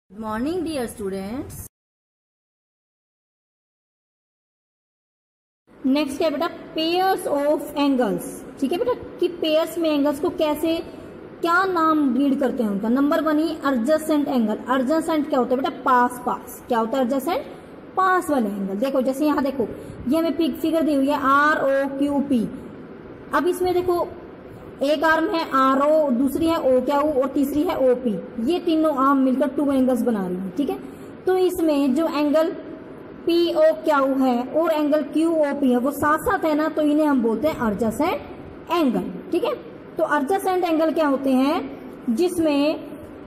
Good morning dear students. Next है बेटा pairs of angles. ठीक है बेटा कि पेयर्स में एंगल्स को कैसे क्या नाम रीड करते हैं उनका। नंबर 1 ही एडजेसेंट एंगल। एडजेसेंट क्या होता है बेटा? पास पास। क्या होता है एडजेसेंट? पास वाले एंगल। देखो जैसे यहाँ देखो ये हमें फिगर दी हुई है ROQP। अब इसमें देखो एक आर्म है RO, दूसरी है OQ और तीसरी है OP। ये तीनों आर्म मिलकर 2 एंगल्स बना रही है। ठीक है, तो इसमें जो एंगल POQ है और एंगल QOP है वो साथ साथ है ना, तो इन्हें हम बोलते हैं एडजेसेंट एंगल। ठीक है, तो एडजेसेंट एंगल क्या होते हैं? जिसमें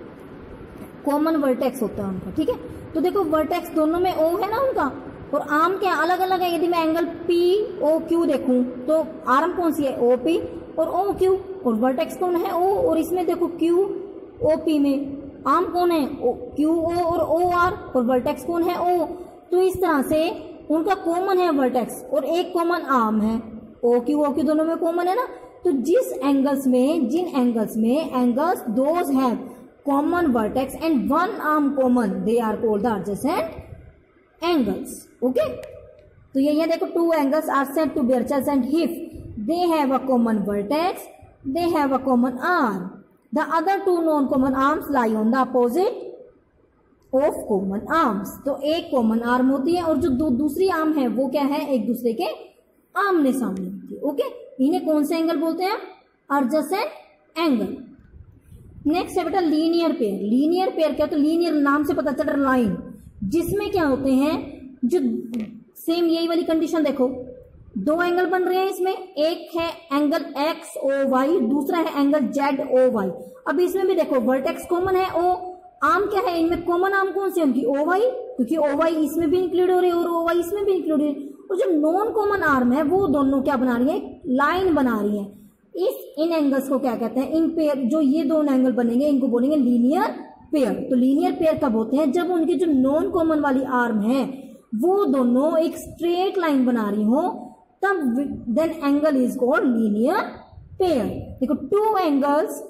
कॉमन वर्टेक्स होता है उनका। ठीक है, तो देखो वर्टेक्स दोनों में O है ना उनका, और आर्म क्या अलग अलग है। यदि मैं एंगल POQ देखूं तो आर्म कौन सी है? OP और OQ, और वर्टेक्स कौन है? O। और इसमें देखो QOP में आर्म कौन है? QO और OR, और वर्टेक्स कौन है? O। तो इस तरह से उनका कॉमन है वर्टेक्स और एक कॉमन आर्म है। OQ दोनों में कॉमन है ना, तो जिस एंगल्स में जिन एंगल्स में angles those have common vertex and one arm common, they are called the adjacent angles. Okay, तो ये देखो 2 angles are said to be adjacent if they have a common vertex, they have a common arm, the other 2 non-common arms lie on the opposite of common arms। तो एक common arm होती है और जो दूसरी आर्म है वो क्या है? एक दूसरे के आमने सामने होती है। ओके, इन्हें कौन से एंगल बोलते हैं? Adjacent angle. नेक्स्ट है बेटा लीनियर पेयर। लीनियर पेयर क्या होता है? लीनियर नाम से पता चल रहा, लाइन, जिसमें क्या होते हैं जो सेम यही वाली कंडीशन देखो, 2 एंगल बन रहे हैं इसमें। एक है एंगल XOY, दूसरा है एंगल ZOY। अब इसमें भी देखो वर्टेक्स कॉमन है O, आर्म क्या है? इनमें कॉमन आर्म कौन सी है उनकी? OY, क्योंकि OY इसमें भी इंक्लूड हो रही है और OY इसमें भी इंक्लूड हो रही है। और जो नॉन कॉमन आर्म है वो दोनों क्या बना रही है? लाइन बना रही है। इन एंगल्स को क्या कहते हैं? इन पेयर जो ये 2 एंगल बनेंगे इनको बोलेंगे लीनियर पेयर। तो लीनियर पेयर कब होते हैं? जब उनकी जो नॉन कॉमन वाली आर्म है वो दोनों एक स्ट्रेट लाइन बना रही हो, तब then angle is called linear pair. देखो 2 एंगल्स,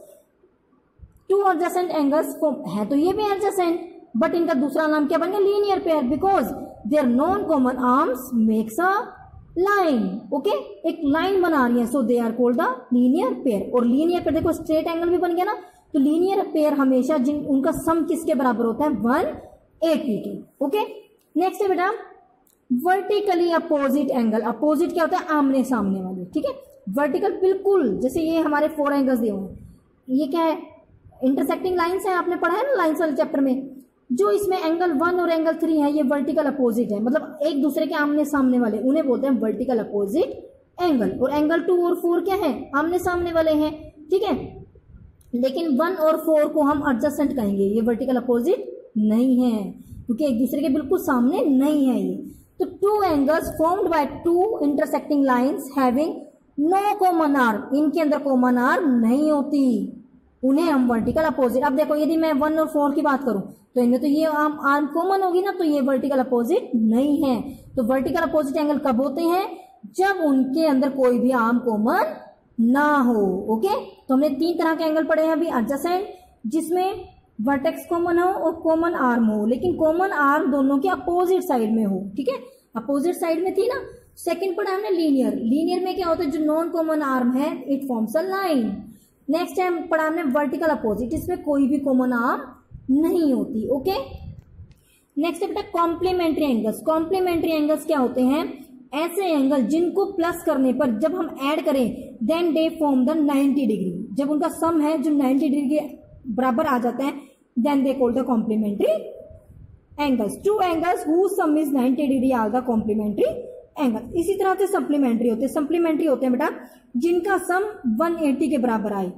2 एडजेसेंट एंगल्स है तो ये भी एडजेसेंट, बट इनका दूसरा नाम क्या बन गया? Linear pair, because their non common arms makes a line. Okay, एक लाइन बना रही है, so they are called the linear pair. और लीनियर पेयर देखो स्ट्रेट एंगल भी बन गया ना, तो लीनियर पेयर हमेशा जिन उनका सम किसके बराबर होता है? 180 के। ओके, नेक्स्ट है बेटा वर्टिकली अपोजिट एंगल। अपोजिट क्या होता है? आमने सामने वाले। ठीक है, वर्टिकल बिल्कुल जैसे ये हमारे 4 एंगल्स दिए हुए हैं, ये क्या है? इंटरसेक्टिंग लाइंस है, आपने पढ़ा है ना लाइंस वाले चैप्टर में। जो इसमें एंगल 1 और एंगल 3 है ये वर्टिकल अपोजिट है, मतलब एक दूसरे के आमने सामने वाले, उन्हें बोलते हैं वर्टिकल अपोजिट एंगल। और एंगल 2 और 4 क्या है? आमने सामने वाले हैं। ठीक है, लेकिन 1 और 4 को हम एडजेसेंट कहेंगे, ये वर्टिकल अपोजिट नहीं है क्योंकि एक दूसरे के बिल्कुल सामने नहीं है ये। तो 2 angles formed by 2 intersecting lines having no common arm, इनके अंदर कॉमन आर्म नहीं होती, उन्हें हम वर्टिकल अपोजिट। अब देखो यदि मैं 1 और 4 की बात करूं तो इनमें तो ये आर्म कॉमन होगी ना, तो ये वर्टिकल अपोजिट नहीं है। तो वर्टिकल अपोजिट एंगल कब होते हैं? जब उनके अंदर कोई भी आर्म कॉमन ना हो। ओके, तो हमने 3 तरह के एंगल पढ़े हैं अभी। एडजेसेंट जिसमें वर्टेक्स कॉमन हो और कॉमन आर्म हो, लेकिन कॉमन आर्म दोनों के अपोजिट साइड में हो। ठीक है, अपोजिट साइड में थी ना। सेकंड पढ़ा हमने लीनियर। लीनियर में क्या होता है? जो नॉन कॉमन आर्म है it forms a line. Next time पढ़ा हमने वर्टिकल अपोजिट, इसमें कोई भी कॉमन आर्म नहीं होती। ओके, नेक्स्ट है बेटा कॉम्प्लीमेंट्री एंगल्स। कॉम्प्लीमेंट्री एंगल्स क्या होते हैं? ऐसे एंगल जिनको प्लस करने पर जब हम ऐड करें देन दे फॉर्म द 90 डिग्री। जब उनका सम है जो 90 डिग्री के बराबर आ जाता है then they call the complementary angles। 2 angles whose sum is 90 degree are the complementary angles। इसी तरह से सप्लीमेंट्री होते हैं। सप्लीमेंट्री होते हैं बेटा जिनका सम 180 के बराबर आए।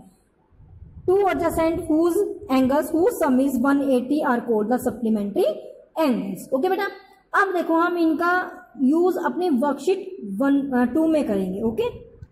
2 adjacent whose angles whose sum is 180 are called the supplementary angles। Okay बेटा, अब देखो हम इनका यूज अपने वर्कशीट 2 में करेंगे। ओके,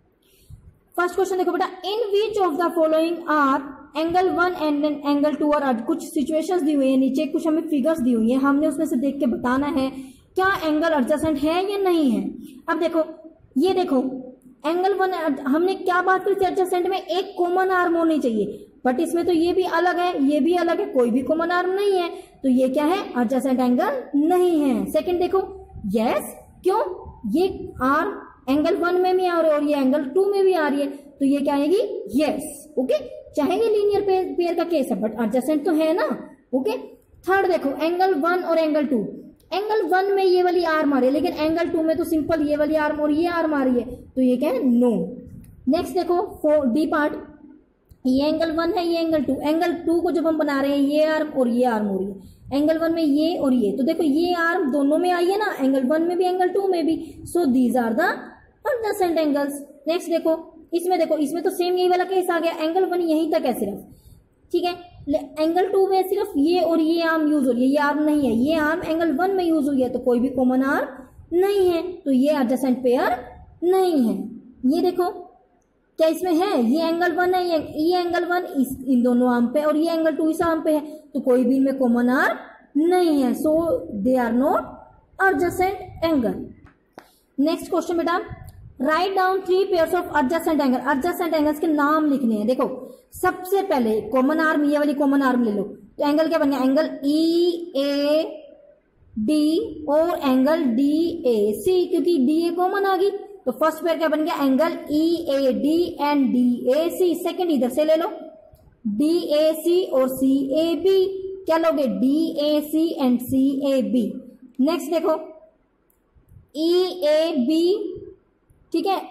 फर्स्ट क्वेश्चन देखो बेटा, in which of the following are angle 1 and angle 2 और कुछ सिचुएशंस दी हुई है, नीचे कुछ हमें फिगर्स दी हुई है, हमने उसमें से देख के बताना है क्या एंगल एडजेसेंट है या नहीं है। अब देखो ये देखो एंगल 1 हमने क्या बात करी थी? एडजेसेंट में एक कॉमन आर्म होनी चाहिए। बट इसमें तो ये भी अलग है, ये भी अलग है, कोई भी कॉमन आर्म नहीं है, तो ये क्या है, एडजेसेंट एंगल नहीं है। सेकंड देखो, यस, क्यों, ये आर्म एंगल 1 में भी आ रही है और ये एंगल 2 में भी आ रही है, तो ये क्या आएगी, यस। ओके, चाहे ये लीनियर पेयर का केस है बट एडजेसेंट तो है ना। ओके, थर्ड देखो, एंगल 1 और एंगल 2, एंगल 1 में ये वाली आर्म आ रही है, लेकिन एंगल 2 में तो सिंपल ये वाली आर्म और ये आर्म आ रही है, तो ये क्या है, नो। नेक्स्ट देखो डी पार्ट, ये एंगल 1 है, ये एंगल 2, एंगल 2 को जब हम बना रहे हैं ये आर्म और ये आर्म हो रही है, एंगल 1 में ये और ये, तो देखो ये आर्म दोनों में आई है ना, एंगल 1 में भी एंगल 2 में भी, so these are the adjacent angles. Next देखो, इसमें तो सेम यही वाला केस आ गया, एंगल 1 यहीं तक है सिर्फ, ठीक है, एंगल 2 में सिर्फ ये और ये आर्म यूज हो रही है, ये आर्म नहीं है, ये आर्म एंगल 1 में यूज हुई है, तो कोई भी कॉमन आर्म नहीं है, तो ये एडजेसेंट पेयर नहीं है। ये देखो क्या इसमें है, ये एंगल 1 है, ये एंगल 1 इन दोनों आर्म पे और ये एंगल 2 इस आर्म पे है, तो कोई भी इनमें कॉमन आर्म नहीं है, so they are not adjacent angle. Next question बेटा, write down 3 pairs of adjacent angle, adjacent angles के नाम लिखने हैं। देखो सबसे पहले कॉमन आर्म, ये वाली कॉमन आर्म ले लो, तो एंगल क्या बन गया, एंगल ई ए डी और एंगल डी ए सी, क्योंकि डी ए कॉमन आ गई, तो फर्स्ट पेयर क्या बन गया, angle E A D and D A C. Second इधर से ले लो, डी ए सी और सी ए बी, क्या लोगे, D A C and C A B. Next देखो ई ए बी, ठीक है,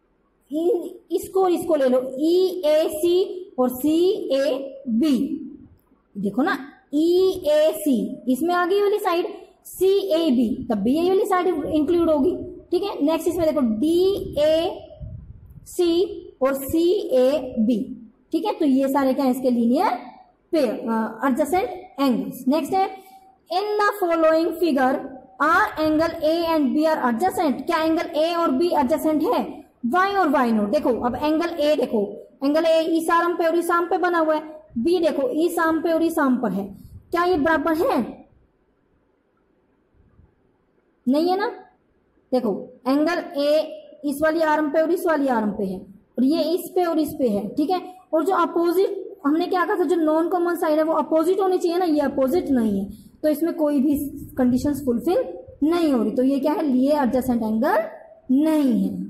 इसको ले लो, ई ए सी और सी ए बी, देखो ना, ई ए सी इसमें आ गई वाली साइड, सी ए बी तब भी ये वाली साइड इंक्लूड होगी, ठीक है। नेक्स्ट इसमें देखो डी ए सी और सी ए बी, ठीक है, तो ये सारे क्या है, इसके linear pair adjacent angles. Next है, in the following figure are angle A and B are adjacent, क्या एंगल ए और बी एडजेसेंट है, वाई और वाई नोट। देखो अब एंगल ए देखो, एंगल ए इस आर्म पे और इस आर्म पे बना हुआ है, बी देखो इस आर्म पे और इस आर्म पर है, क्या ये बराबर है, नहीं है ना। देखो एंगल ए इस वाली आर्म पे और इस वाली आर्म पे है, और ये इस पे और इस पे है, ठीक है, और जो अपोजिट हमने क्या कहा था, जो नॉन कॉमन साइड है वो अपोजिट होनी चाहिए ना, ये अपोजिट नहीं है, तो इसमें कोई भी कंडीशंस फुलफिल नहीं हो रही, तो ये क्या है, लिए एडजेसेंट एंगल नहीं है।